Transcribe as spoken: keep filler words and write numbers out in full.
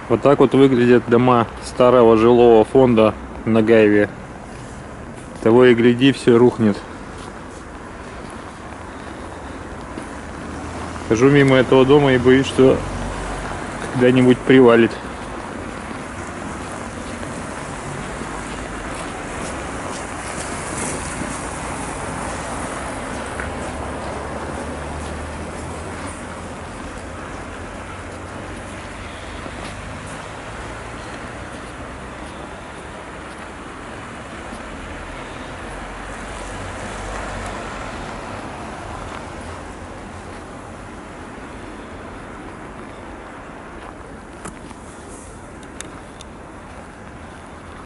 Вот так вот выглядят дома старого жилого фонда на Гайве. Того и гляди, все рухнет. Хожу мимо этого дома и боюсь, что когда-нибудь привалит.